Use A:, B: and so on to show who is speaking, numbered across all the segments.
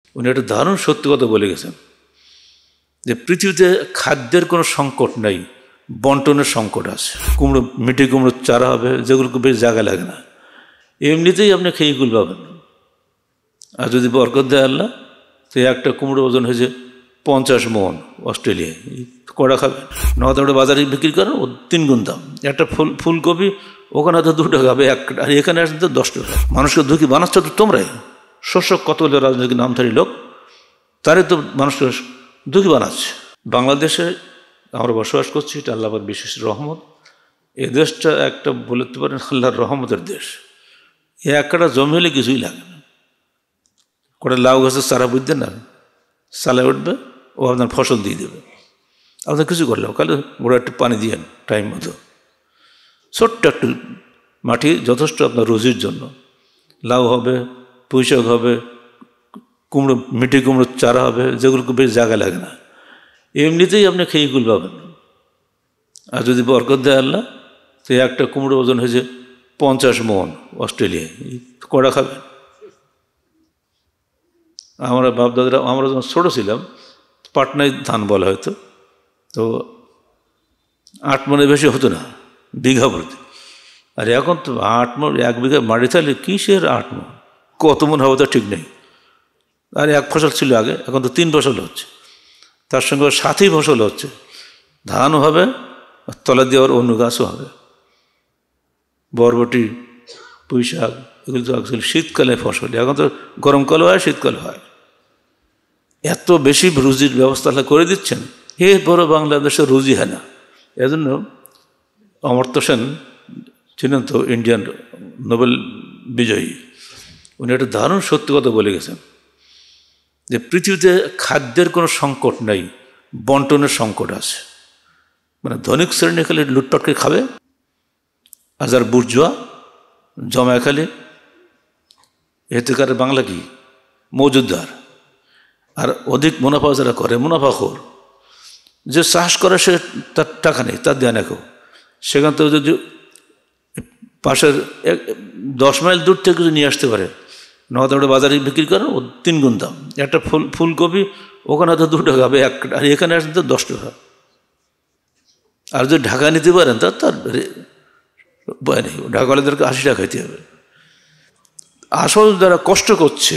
A: উনি একটা দারুণ সত্যি কথা বলে গেছেন যে পৃথিবীতে খাদ্যের কোনো সংকট নেই, বন্টনের সংকট আছে। কুমড়ো, মিঠে কুমড়োর চারা হবে যেগুলোকে বেশ জায়গা লাগে না, এমনিতেই আপনি খেয়ে কুল পাবেন। আর যদি বরকত দেয় আল্লাহ, তো একটা কুমড়ো ওজন হয়েছে 50 মণ অস্ট্রেলিয়ায়, কড়া খাবেন। নয়তো বাজারে বিক্রি করেন ও 3 গুণ দাম। একটা ফুলকপি ওখানে হয়তো 2 টাকা হবে, আর এখানে আসলে তো 10 টাকা। মানুষকে দুঃখী বানাচ্ছ তো তোমরাই। শোষক কতগুলো রাজনৈতিক নামধারী লোক, তারাই তো মানুষকে দুঃখী বানাচ্ছে। বাংলাদেশে আমরা বসবাস করছি, এটা আল্লাহর বিশেষ রহমত। এ দেশটা একটা বলতে পারেন আল্লাহর রহমতের দেশ। এ একটা জমি হলে কিছুই লাগে না। কটা লাউ গাছের চারা বুঝতেন না, চালায় উঠবে, ও আপনার ফসল দিয়ে দেবে। আপনার কিছু করলেও খালি গোড়া একটু পানি দিয়েন টাইম মতো। ছোট্ট একটু মাটি যথেষ্ট আপনার রুজির জন্য। লাউ হবে, পুঁই শাক হবে, কুমড়ো, মিঠে কুমড়োর চারা হবে যেগুলোকে বেশ জায়গা লাগে না, এমনিতেই আপনি খেয়ে কুল পাবেন। আর যদি বরকত দেয় আল্লাহ, তো একটা কুমড়ো ওজন হয়েছে 50 মণ অস্ট্রেলিয়ায়, কড়া খাবেন। আমরা বাপদাদারা, আমরা যখন ছোটো ছিলাম, পাটনায় ধান বলা হয়তো, তো 8 মণের বেশি হতো না বিঘা প্রতি। আর এখন তো 8 মণ, 1 বিঘা মাটি থাকলে কিসের 8 মণ, কত মণ হবে তা ঠিক নেই। আর 1 ফসল ছিল আগে, এখন তো 3 ফসল হচ্ছে, তার সঙ্গে 7ই ফসল হচ্ছে। ধানও হবে, তলা দিয়ে আবার অন্য গাছও হবে। বরবটি, পুঁই শাক, এগুলো তো আসলে শীতকালে ফসল, এখন তো গরমকালও হয়, শীতকাল হয়। এত বেশি রুজির ব্যবস্থা করে দিচ্ছেন, এরপরও বাংলাদেশের রুজি হয় না। এজন্য অমর্ত্য সেন ছিলেন তো ইন্ডিয়ান নোবেল বিজয়ী, উনি একটা দারুণ সত্যি কথা বলে গেছেন যে পৃথিবীতে খাদ্যের কোনো সংকট নেই, বন্টনের সংকট আছে। মানে ধনিক শ্রেণী খালি লুটপাট করে খাবে, আর যার বুর্জোয়া জমায় খালি, এতে করে বাংলা কি মজুদদার। আর অধিক মুনাফা যারা করে, মুনাফাখোর, যে চাষ করে সে তার টাকা নেই, তার দেয় না কেউ। সেখান থেকে যদি পাশের 10 মাইল দূর থেকে যদি নিয়ে আসতে পারে, নয়তো বাজারে বিক্রি করেন ও 3 গুণ দাম। একটা ফুলকপি ওখানে হয়তো 2 টাকা হবে, আর এখানে আসলে তো 10 টাকা। আর যদি ঢাকা নিতে পারেন তার ভয় নেই, ঢাকাওয়ালাদেরকে 80 টাকা খাইতে হবে। আসল যারা কষ্ট করছে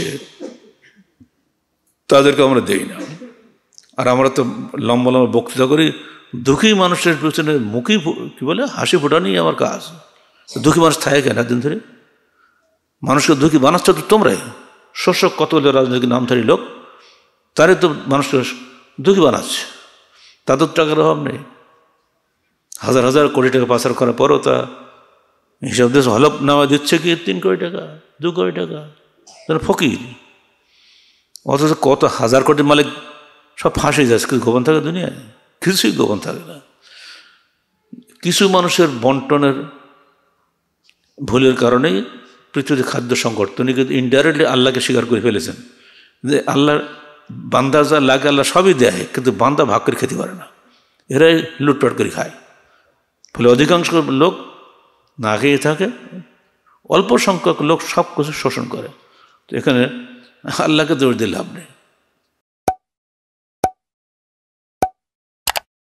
A: তাদেরকে আমরা দেই না। আর আমরা তো লম্বা লম্বা বক্তৃতা করি, দুঃখী মানুষের পেছনে মুখই কি বলে হাসি ফোটানোই আমার কাজ। দুঃখী মানুষ থাকে কেন একদিন ধরে? মানুষকে দুঃখী বানাচ্ছ তো তোমরাই। শোষক কতগুলো রাজনৈতিক নামধারী লোক, তারাই তো মানুষকে দুঃখী বানাচ্ছে। তাদের টাকার অভাব নেই। হাজার হাজার কোটি টাকা পাচার করার পরও তা হিসাব দেশ হলফনামা দিচ্ছে কি 3 কোটি টাকা, 2 কোটি টাকা, ফকির। অথচ কত হাজার কোটির মালিক সব ফাঁসে যাচ্ছে। কিছু গোপন থাকে দুনিয়ায়? কিছুই গোপন থাকে না। কিছু মানুষের বন্টনের ভুলের কারণেই পৃথিবীতে খাদ্য সংকট। তিনি কিন্তু ইনডাইরেক্টলি আল্লাহকে স্বীকার করে ফেলেছেন যে আল্লাহর বান্দা যা লাগে আল্লাহ সবই দেয়, কিন্তু বান্দা ভাগ করে খেতে পারে না। এরাই লুটপাট করে খায়। ফলে অধিকাংশ লোক না খেয়ে থাকে, অল্প সংখ্যক লোক সব কিছু শোষণ করে। তো এখানে আল্লাহকে দোষ দিয়ে লাভ নেই।